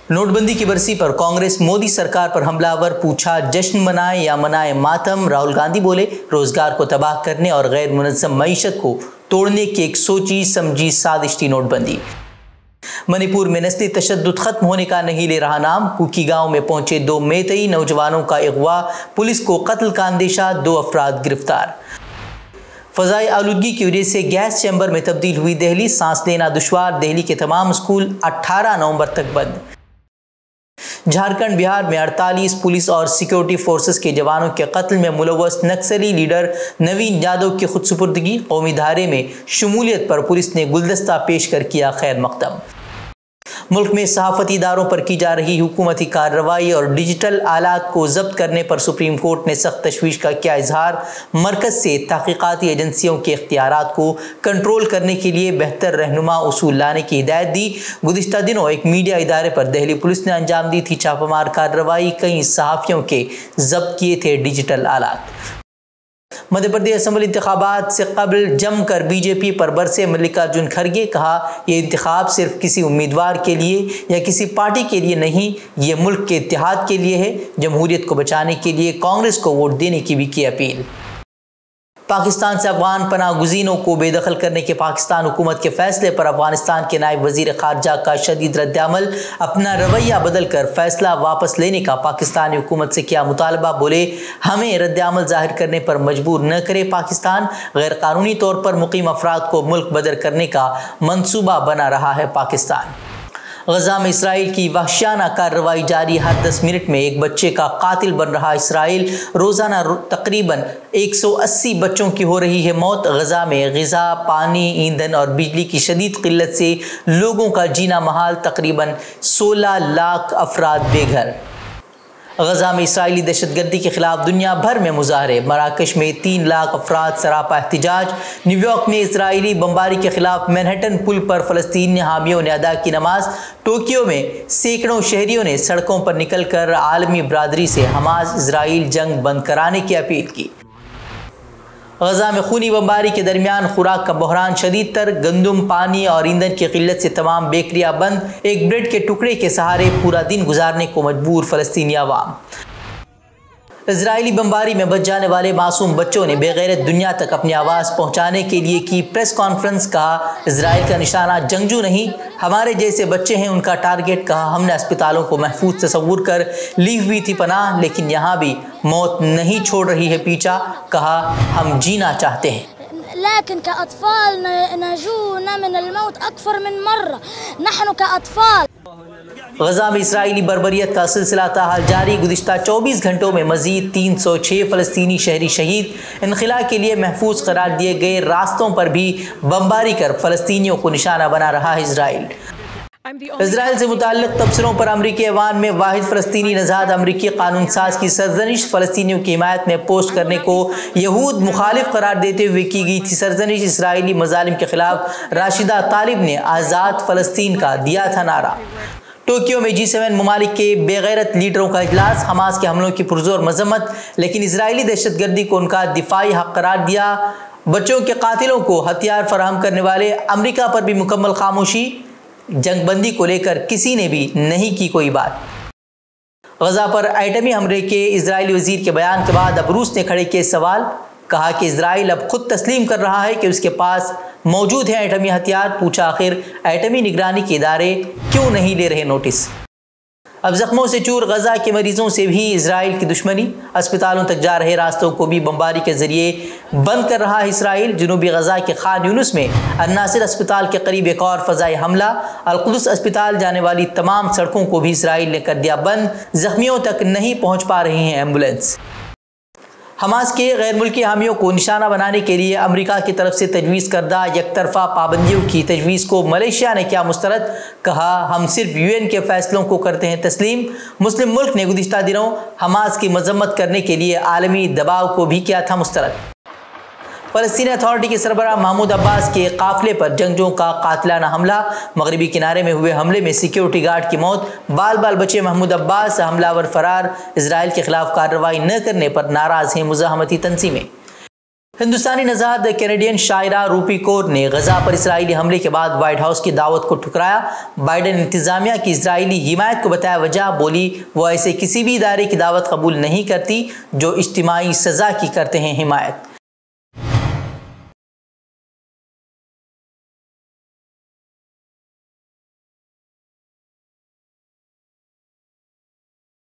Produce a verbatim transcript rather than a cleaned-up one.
Note بندی کی برسی پر کانگریس مودی سرکار پر حملہ ور، پوچھا جشن منائے یا منائے ماتم۔ راہل گاندھی بولے روزگار کو تباہ کرنے اور غیر منظم معیشت کو توڑنے کی ایک سوچی سمجھی سازش تھی نوٹ بندی۔ منی پور میں نسلی تشدد ختم ہونے کا نہیں لے رہا نام، کوکی گاؤں میں پہنچے دو میتئی نوجوانوں کا اغوا، پولیس کو قتل کا اندیشہ، دو افراد گرفتار۔ فضائی آلودگی کی وجہ سے گیس چیمبر میں تبدیل ہوئی دہلی، سانس لینا دشوار، دہلی کے تمام اسکول اٹھارہ نومبر تک بند۔ جھارکھنڈ بہار میں اڑتالیس پولیس اور سیکیورٹی فورسز کے جوانوں کے قتل میں ملوث نکسلی لیڈر نوین یادو کی خود سپردگی، قومی دھارے میں شمولیت پر پولیس نے گلدستہ پیش کر کیا خیر مقدم۔ ملک میں صحافتی اداروں پر کی جا رہی حکومتی کارروائی اور ڈیجیٹل آلات کو ضبط کرنے پر سپریم کورٹ نے سخت تشویش کا کیا اظہار، مرکز سے تحقیقاتی ایجنسیوں کے اختیارات کو کنٹرول کرنے کے لیے بہتر رہنما اصول لانے کی ہدایت دی۔ گزشتہ دنوں ایک میڈیا ادارے پر دہلی پولیس نے انجام دی تھی چھاپہ مار کارروائی، کئی صحافیوں کے ضبط کیے تھے ڈیجیٹل آلات۔ مدھیہ پردیش اسمبلی انتخابات سے قبل جم کر بی جے پی پر برسے ملکارجن کھڑگے، کہا یہ انتخاب صرف کسی امیدوار کے لیے یا کسی پارٹی کے لیے نہیں، یہ ملک کے اتحاد کے لیے ہے۔ جمہوریت کو بچانے کے لیے کانگریس کو ووٹ دینے کی بھی کی اپیل۔ پاکستان سے افغان پناہ گزینوں کو بے دخل کرنے کے پاکستان حکومت کے فیصلے پر افغانستان کے نائب وزیر خارجہ کا شدید رد عمل، اپنا رویہ بدل کر فیصلہ واپس لینے کا پاکستانی حکومت سے کیا مطالبہ، بولے ہمیں رد عمل ظاہر کرنے پر مجبور نہ کرے پاکستان، غیر قانونی طور پر مقیم افراد کو ملک بدر کرنے کا منصوبہ بنا رہا ہے پاکستان۔ غزہ میں اسرائیل کی وحشیانہ کارروائی جاری، ہر دس منٹ میں ایک بچے کا قاتل بن رہا اسرائیل، روزانہ تقریباً ایک سو اسی بچوں کی ہو رہی ہے موت۔ غزہ میں غذا، پانی، ایندھن اور بجلی کی شدید قلت سے لوگوں کا جینا محال، تقریباً سولہ لاکھ افراد بے گھر۔ غزہ میں اسرائیلی دہشت گردی کے خلاف دنیا بھر میں مظاہرے، مراکش میں تین لاکھ افراد سراپا احتجاج، نیو یارک میں اسرائیلی بمباری کے خلاف مینہٹن پل پر فلسطینی حامیوں نے ادا کی نماز، ٹوکیو میں سینکڑوں شہریوں نے سڑکوں پر نکل کر عالمی برادری سے حماس اسرائیل جنگ بند کرانے کی اپیل کی۔ غزہ میں خونی بمباری کے درمیان خوراک کا بحران شدید تر، گندم، پانی اور ایندھن کی قلت سے تمام بیکریاں بند، ایک بریڈ کے ٹکڑے کے سہارے پورا دن گزارنے کو مجبور فلسطینی عوام۔ اسرائیلی بمباری میں بچ جانے والے معصوم بچوں نے بے غیرت دنیا تک اپنی آواز پہنچانے کے لیے کی پریس کانفرنس، کہا اسرائیل کا نشانہ جنگجو نہیں، ہمارے جیسے بچے ہیں ان کا ٹارگٹ، کہا ہم نے اسپتالوں کو محفوظ تصور کر لی ہوئی تھی پناہ، لیکن یہاں بھی موت نہیں چھوڑ رہی ہے پیچھا، کہا ہم جینا چاہتے ہیں۔ لكن كأطفال نجونا من الموت أكثر من مرة نحن كأطفال۔ غزہ میں اسرائیلی بربریت کا سلسلہ تاحال جاری، گزشتہ چوبیس گھنٹوں میں مزید تین سو چھ فلسطینی شہری شہید، انخلا کے لیے محفوظ قرار دیے گئے راستوں پر بھی بمباری کر فلسطینیوں کو نشانہ بنا رہا ہے اسرائیل۔ اسرائیل سے متعلق تبصروں پر امریکی ایوان میں واحد فلسطینی نژاد امریکی قانون ساز کی سرزنش، فلسطینیوں کی حمایت میں پوسٹ کرنے کو یہود مخالف قرار دیتے ہوئے کی گئی تھی سرزنش، اسرائیلی مظالم کے خلاف راشدہ طالب نے آزاد فلسطین کا دیا تھا نعرہ۔ ٹوکیو میں جی سیون ممالک کے بے غیرت لیڈروں کا اجلاس، حماس کے حملوں کی پرزور مذمت، لیکن اسرائیلی دہشت گردی کو ان کا دفاعی حق قرار دیا، بچوں کے قاتلوں کو ہتھیار فراہم کرنے والے امریکہ پر بھی مکمل خاموشی، جنگ بندی کو لے کر کسی نے بھی نہیں کی کوئی بات۔ غزہ پر ایٹمی حملے کے اسرائیلی وزیر کے بیان کے بعد اب روس نے کھڑے کیے سوال، کہا کہ اسرائیل اب خود تسلیم کر رہا ہے کہ اس کے پاس موجود ہیں ایٹمی ہتھیار، پوچھا آخر ایٹمی نگرانی کے ادارے کیوں نہیں لے رہے نوٹس۔ اب زخموں سے چور غزہ کے مریضوں سے بھی اسرائیل کی دشمنی، اسپتالوں تک جا رہے راستوں کو بھی بمباری کے ذریعے بند کر رہا ہے اسرائیل۔ جنوبی غزہ کے خان یونس میں الناصر اسپتال کے قریب ایک اور فضائی حملہ، القدس اسپتال جانے والی تمام سڑکوں کو بھی اسرائیل نے کر دیا بند، زخمیوں تک نہیں پہنچ پا رہی ہیں ایمبولینس۔ حماس کے غیر ملکی حامیوں کو نشانہ بنانے کے لیے امریکہ کی طرف سے تجویز کردہ یک طرفہ پابندیوں کی تجویز کو ملیشیا نے کیا مسترد، کہا ہم صرف یو این کے فیصلوں کو کرتے ہیں تسلیم۔ مسلم ملک نے گزشتہ دنوں حماس کی مذمت کرنے کے لیے عالمی دباؤ کو بھی کیا تھا مسترد۔ فلسطینی اتھارٹی کے سربراہ محمود عباس کے قافلے پر جنگجوؤں کا قاتلانہ حملہ، مغربی کنارے میں ہوئے حملے میں سیکیورٹی گارڈ کی موت، بال بال بچے محمود عباس، حملہ ور فرار، اسرائیل کے خلاف کارروائی نہ کرنے پر ناراض ہیں مزاحمتی تنظیمیں۔ ہندوستانی نژاد کینیڈین شاعرہ روپی کور نے غزہ پر اسرائیلی حملے کے بعد وائٹ ہاؤس کی دعوت کو ٹھکرایا۔ بائیڈن انتظامیہ کی اسرائیلی حمایت کو بتایا وجہ، بولی وہ ایسے کسی بھی ادارے کی دعوت قبول نہیں کرتی جو اجتماعی سزا کی کرتے ہیں حمایت۔